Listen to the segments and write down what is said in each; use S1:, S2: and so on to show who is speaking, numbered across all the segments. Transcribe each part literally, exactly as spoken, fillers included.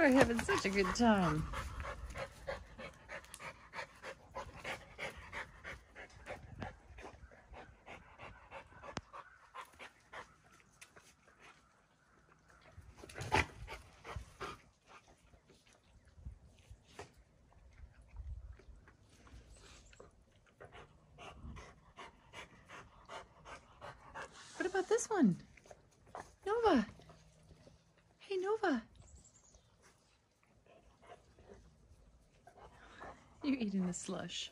S1: are having such a good time. What about this one? Nova. Hey, Nova. You're eating the slush.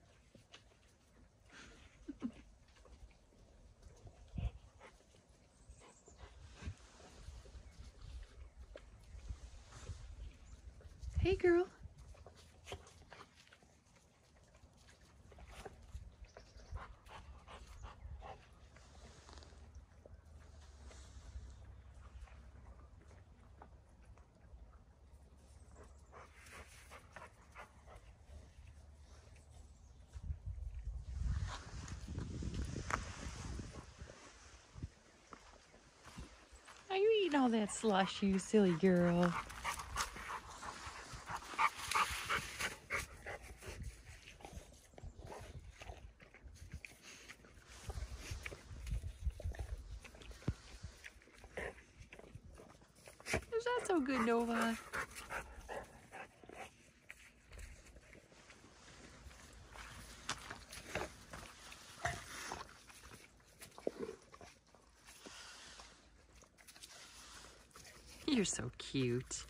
S1: Hey, girl. Are you eating all that slush, you silly girl? Is that so good, Nova? You're so cute.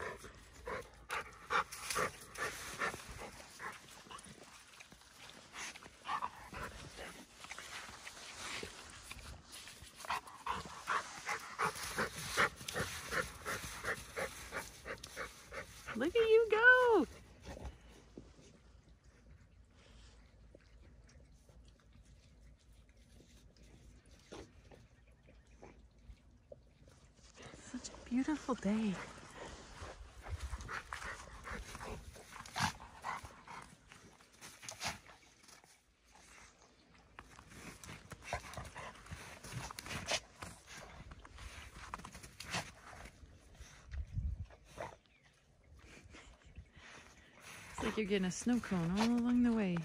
S1: Look at you go! Such a beautiful day. It's like you're getting a snow cone all along the way.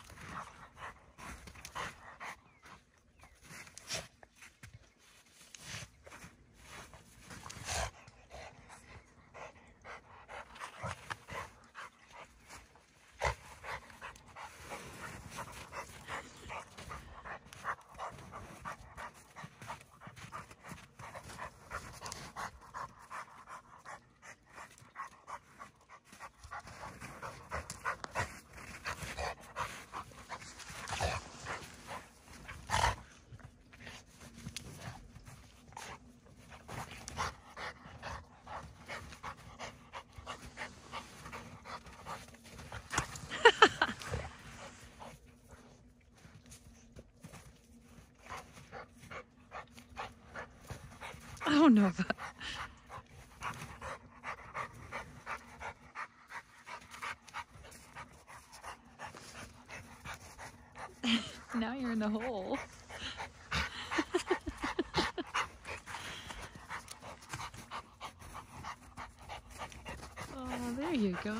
S1: Oh, Nova. Now you're in the hole. Oh, there you go.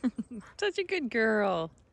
S1: Such a good girl.